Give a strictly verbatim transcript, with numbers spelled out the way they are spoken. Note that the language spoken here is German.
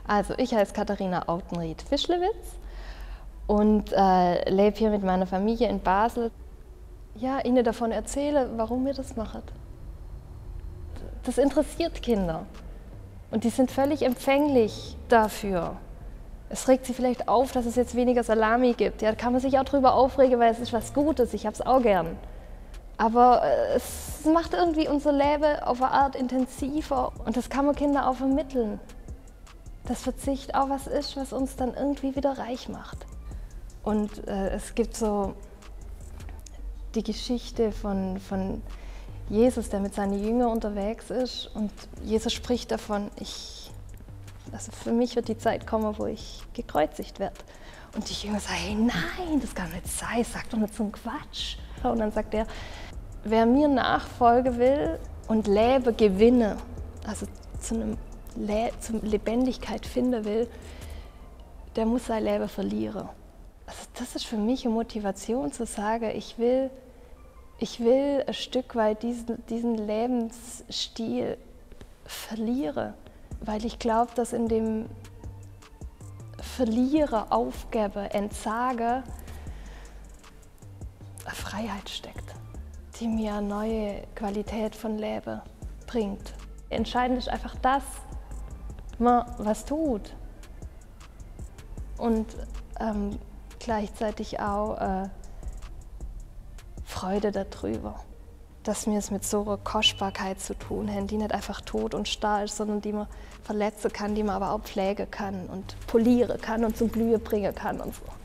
Also ich heiße Katharina Autenried-Fischlewitz und äh, lebe hier mit meiner Familie in Basel. Ja, ihnen davon erzähle, warum wir das machen. Das interessiert Kinder und die sind völlig empfänglich dafür. Es regt sie vielleicht auf, dass es jetzt weniger Salami gibt. Ja, da kann man sich auch drüber aufregen, weil es ist was Gutes, ich habe es auch gern. Aber äh, es macht irgendwie unser Leben auf eine Art intensiver und das kann man Kindern auch vermitteln. Dass Verzicht auch was ist, was uns dann irgendwie wieder reich macht. Und äh, es gibt so die Geschichte von, von Jesus, der mit seinen Jüngern unterwegs ist und Jesus spricht davon, ich, also für mich wird die Zeit kommen, wo ich gekreuzigt werde. Und die Jünger sagen, hey, nein, das kann nicht sein, sag doch nicht so einen Quatsch. Und dann sagt er, wer mir nachfolgen will und Leben gewinne, also zu einem Le zur Lebendigkeit finden will, der muss sein Leben verlieren. Also das ist für mich eine Motivation zu sagen, ich will, ich will ein Stück weit diesen, diesen Lebensstil verlieren, weil ich glaube, dass in dem Verlieren, Aufgeben, Entsagen eine Freiheit steckt, die mir eine neue Qualität von Leben bringt. Entscheidend ist einfach das, man was tut und ähm, gleichzeitig auch äh, Freude darüber, dass wir es mit so einer Kostbarkeit zu tun haben, die nicht einfach tot und starr ist, sondern die man verletzen kann, die man aber auch pflegen kann und polieren kann und zum Glühen bringen kann und so.